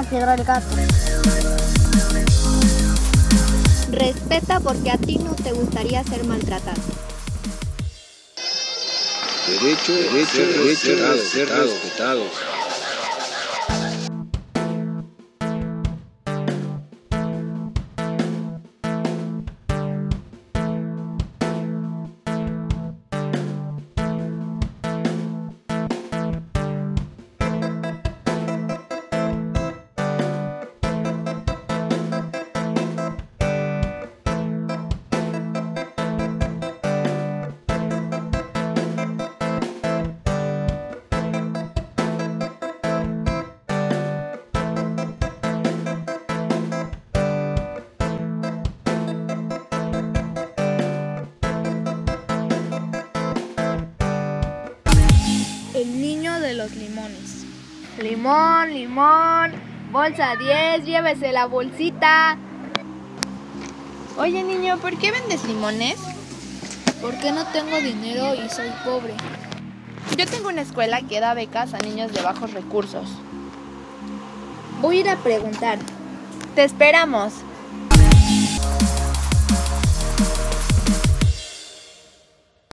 más ladró el gato. Respeta porque a ti no te gustaría ser maltratado. Derecho a ser respetado. El niño de los limones. Limón, limón, bolsa 10, llévese la bolsita. Oye niño, ¿por qué vendes limones? Porque no tengo dinero y soy pobre. Yo tengo una escuela que da becas a niños de bajos recursos. Voy a ir a preguntar. Te esperamos.